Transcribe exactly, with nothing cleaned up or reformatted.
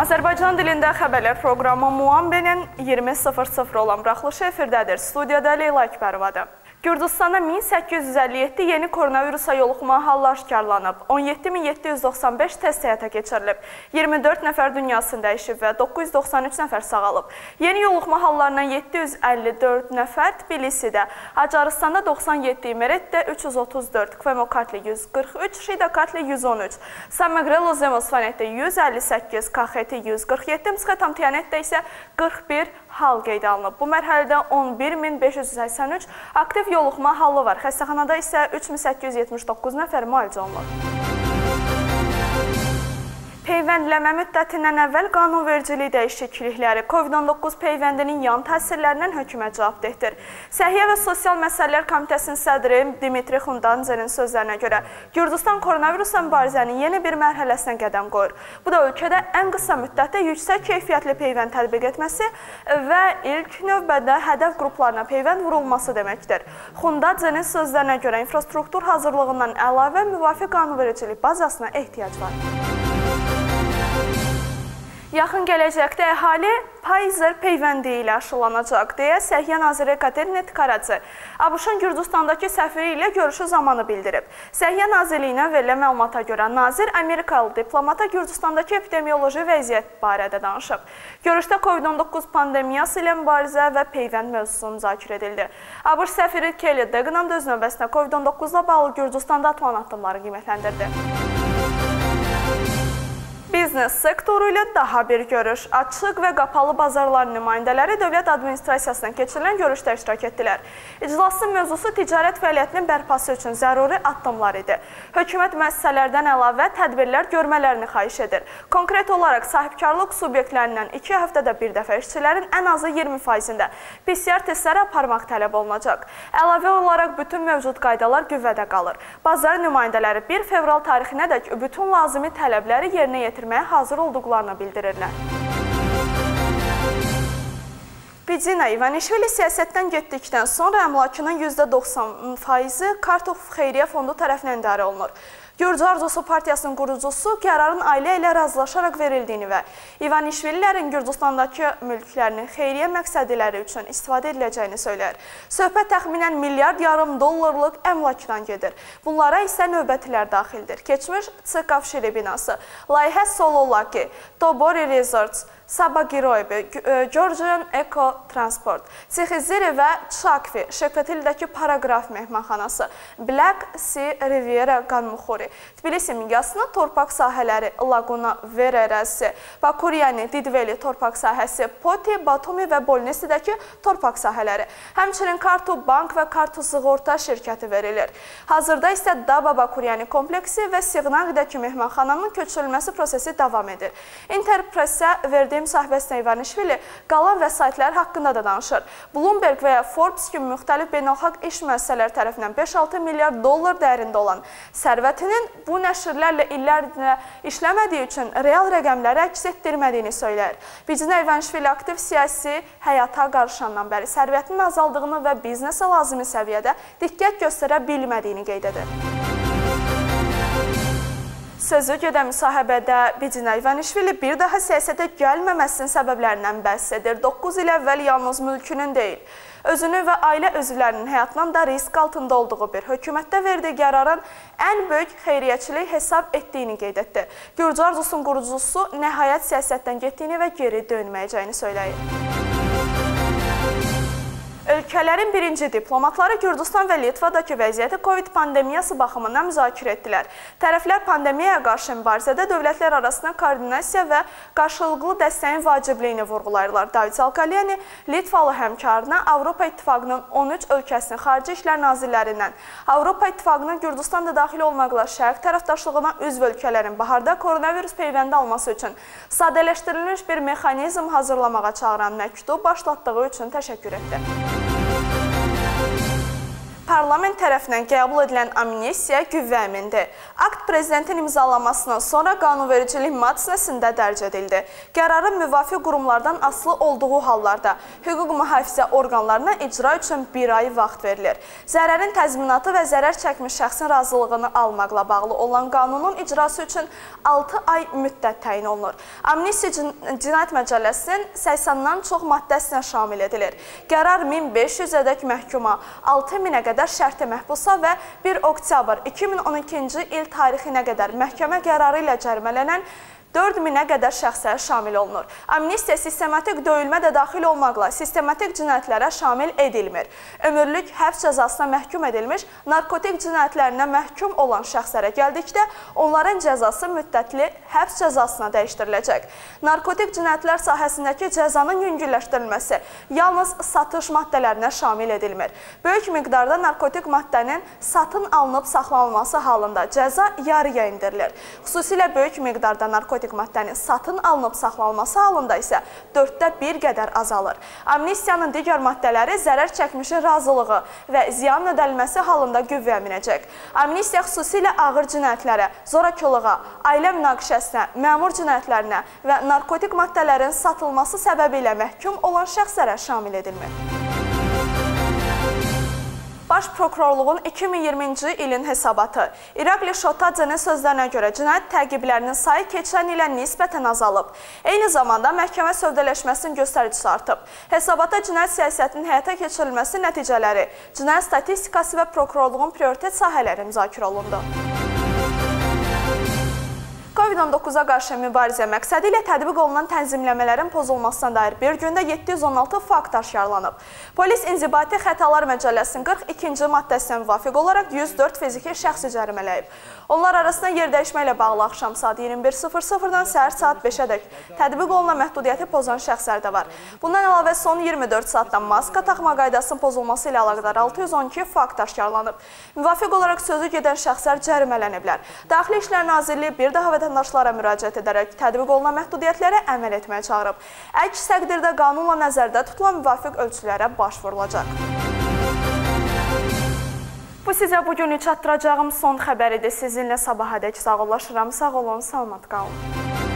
Azərbaycan dilində xəbərlər proqramı Muambenin iyirmi sıfır sıfır olan buraxılışı efirdədir. Studiyada Leyla Əkbərovadır. Gürcüstanda min səkkiz yüz əlli yeddi yeni koronavirusa yoluxma hallar aşkarlanıb. on yeddi min yeddi yüz doxsan beş test həyata keçirilib. iyirmi dörd nəfər dünyasını dəyişib və doqquz yüz doxsan üç nəfər sağalıb. Yeni yoluxma hallarından yeddi yüz əlli dörd nəfər Tbilisidə, Acaristanda doxsan yeddi, İmeretdə üç yüz otuz dörd, Kvemokatli yüz qırx üç, Şidakatli yüz on üç, Samegrelo Zemosvanetdə yüz əlli səkkiz, Kaxeti yüz qırx yeddi, Msxetamtiyanetdə isə qırx bir hal qeydə alınıb. Bu mərhələdə on bir min beş yüz səksən üç aktiv yoluxma halı var. Xəstəxanada isə üç min səkkiz yüz yetmiş doqquz nəfər müalicə olunur. Peyvəndləmə müddətindən əvvəl qanunvericiliyi dəyişiklikləri Covid on doqquz peyvəndinin yan təsirlərindən hökumət cavabdehdir. Səhiyyə və Sosial Məsələlər Komitəsinin sədri Dimitri Xundanzerin sözlərinə görə Gürcüstan koronavirusla mübarizənin yeni bir mərhələsinə qədəm qoyur. Bu da ölkədə ən qısa müddətdə yüksək keyfiyyətli peyvənd tətbiq etməsi və ilk növbədə hədəf qruplarına peyvənd vurulması deməkdir. Xundanzerin sözlərinə görə infrastruktur hazırlığından əlavə müvafiq qanunvericilik bazasına ehtiyac var. Yaxın gələcəkdə əhali Pfizer peyvəndi ilə aşılanacaq, deyə Səhiyyə naziri Katerina Tikaradze ABŞ-ın Gürcüstandakı səfiri ilə görüşü zamanı bildirib. Səhiyyə nazirliyinə verilən məlumata görə nazir Amerikalı diplomata Gürcüstandakı epidemioloji vəziyyət barədə danışıb. Görüşdə Covid on doqquz pandemiyası ilə mübarizə və peyvənd mövzusu müzakirə edildi. ABŞ səfiri Kelly Degnan da öz növbəsində Covid on doqquzla bağlı Gürcüstanda atılan addımları qiymətləndirdi. Biznes sektoru ilə daha bir görüş. Açıq və qapalı bazarlar nümayəndələri dövlət administrasiyasından keçirilən görüşdə iştirak etdilər. İclasın mövzusu ticarət fəaliyyətinin bərpası üçün zəruri addımlar idi. Hökumət müəssisələrdən əlavə tədbirlər görmələrini xahiş edir. Konkret olaraq sahibkarlıq subyektlərindən iki həftədə bir dəfə işçilərin ən azı iyirmi faizində P C R testləri aparmaq tələb olunacaq. Əlavə olaraq bütün mövcud qaydalar qüvvədə qalır. Bazar nümayəndələri bir fevral tarixinədək bütün lazımi tələbləri yerinə yetirməyə hazır olduqlarını bildirirlər. Bidzina İvanishvili siyasətdən getdikdən sonra əmlakının yüzdə doxsan faizi Kartov Xeyriyyə Fondu tərəfindən idarə olunur. Gürcü Arzusu Partiyasının qurucusu qərarın ailə ilə razılaşaraq verildiyini və İvanishvililərin Gürcüstandakı mülklərinin xeyriyyə məqsədiləri üçün istifadə ediləcəyini söyləyir. Söhbət təxminən milyard yarım dollarlıq əmlakdan gedir. Bunlara isə növbətilər daxildir. Keçmiş Tsekavşiri binası, Layihə Sololaki, Tobori Resorts, Sabagiroybi, Georgian Eco Transport, Tsixiziri və Çakvi, Şekvetildəki Paragraf mehmanxanası, Black Sea Riviera Qanmuxuri, Tbilisi miqyasının torpaq sahələri, Laguna Ver ərazisi, Bakuryani, Didveli torpaq sahəsi, Poti, Batumi və Bolnesidəki torpaq sahələri. Həmçinin Kartu Bank və Kartu Sığorta şirkəti verilir. Hazırda isə Daba Bakuryani kompleksi və Siğnağidəki mehmanxananın köçürülməsi prosesi davam edir. Interpressə verdiyi müsahibəsində İvanishvili qalan vəsaitlər haqqında da danışır. Bloomberg və ya Forbes kimi müxtəlif beynəlxalq iş müəssisələri tərəfindən beş altı milyard dollar dəyərində olan sərvətinin bu nəşrlərlə illərlə işləmədiyi üçün real rəqəmləri əks etdirmədiyini söyləyir. Bidzina İvanishvili aktiv siyasi həyata qarışandan bəri sərvətinin azaldığını və biznesə lazımi səviyyədə diqqət göstərə bilmədiyini qeyd edir. Sözü gedən müsahibədə Bidzina İvanishvili bir daha siyasətə gəlməməsinin səbəblərindən bəhs edir. doqquz il əvvəl yalnız mülkünün deyil, özünü və ailə üzvlərinin həyatının da risk altında olduğu bir hökumətdə verdiyi qərarın ən böyük xeyriyyəçilik hesab etdiyini qeyd etdi. Gürcü Arzusun qurucusu nəhayət siyasətdən getdiyini və geri dönməyəcəyini söyləyir. Ölkələrin birinci diplomatları Gürcüstan və Litvadakı vəziyyəti Covid pandemiyası baxımından müzakirə etdilər. Tərəflər pandemiyaya qarşı mübarizədə dövlətlər arasında koordinasiya və qarşılıqlı dəstəyin vacibliyini vurğulayırlar. David Zalkalyani Litvalı həmkarına Avropa İttifaqının on üç ölkəsinin xarici işlər nazirlərindən, Avropa İttifaqının Gürcüstanda daxil olmaqla şərq tərəfdaşlığına üzv ölkələrin baharda koronavirus peyvəndi alması üçün sadələşdirilmiş bir mexanizm hazırlamağa çağıran məktub başlatdığı üçün təşəkkür etdi. parlament tərəfindən qəbul edilən amnistiya qüvvəyə mindi. Akt prezidentin imzalamasından sonra qanunvericilik maddəsində dərc edildi. Qərarın müvafiq qurumlardan asılı olduğu hallarda hüquq mühafizə orqanlarına icra üçün bir ay vaxt verilir. Zərərin təzminatı və zərər çəkmiş şəxsin razılığını almaqla bağlı olan qanunun icrası üçün altı ay müddət təyin olunur. Amnistiya Cinayət Məcəlləsinin səksəndən çox maddəsinə şamil edilir. Qərar min beş yüz ədək məhkuma, altı minə qədər şərti məhbusa və bir oktyabr iki min on ikinci il tarixinə qədər məhkəmə qərarı ilə cərimələnən dörd minə qədər şəxslərə şamil olunur. Amnistiya sistematik döyülmə də daxil olmaqla sistematik cinayətlərə şamil edilmir. Ömürlük həbs cəzasına məhkum edilmiş, narkotik cinayətlərinə məhkum olan şəxslərə gəldikdə onların cəzası müddətli həbs cəzasına dəyişdiriləcək. Narkotik cinayətlər sahəsindəki cəzanın yüngülləşdirilməsi yalnız satış maddələrinə şamil edilmir. Böyük miqdarda narkotik maddənin satın alınıb saxlanılması halında cəza yarıya indirilir. Xüsusilə böyük miqdarda narkotik maddənin satın alınıb saxlanılması halında isə dörddə bir qədər azalır. Amnistiyanın digər maddələri zərər çəkmişin razılığı və ziyanın ödənilməsi halında qüvvəyə minəcək. Amnistiya xüsusilə ağır cinayətlərə, zorakılığa, ailə münaqişəsinə, məmur cinayətlərinə və narkotik maddələrin satılması səbəbi ilə məhkum olan şəxslərə şamil edilmir. Baş Prokurorluğun iki min iyirminci ilin hesabatı. İraqli Şotadzenin sözlərinə görə cinayət təqiblərinin sayı keçən ilə nisbətən azalıb. Eyni zamanda məhkəmə sövdələşməsinin göstəricisi artıb. Hesabata cinayət siyasətinin həyata keçirilməsi nəticələri, cinayət statistikası və prokurorluğun prioritet sahələri müzakirə olundu. Covid on doqquza qarşı mübarizə məqsədi ilə tətbiq olunan tənzimləmələrin pozulmasına dair bir gündə yeddi yüz on altı fakt aşkarlanıb. Polis İnzibati Xətalar Məcəlləsinin qırx ikinci maddəsinə müvafiq olaraq yüz dörd fiziki şəxsi cərimələyib. Onlar arasında yerdəyişmə ilə bağlı axşam saat iyirmi bir sıfır sıfırdan səhər saat beşədək tətbiq olunan məhdudiyyəti pozan şəxslər də var. Bundan əlavə son iyirmi dörd saatda maska taxma qaydasının pozulması ilə əlaqədar altı yüz on iki fakt aşkarlanıb. Müvafiq olaraq sözü gedən şəxslər cərimələniblər. Daxili İşlər Nazirliyi bir daha vətəndaşlara müraciət edərək tətbiq olunan məhdudiyyətlərə əməl etməyə çağırıb. Əks təqdirdə qanunla nəzərdə tutulan müvafiq ölçülərə başvurulacaq. Bu sizə bugün çatdıracağım son xəbəridir. Sizinlə sabahadək sağollaşıram. Sağ olun, salamat qalın.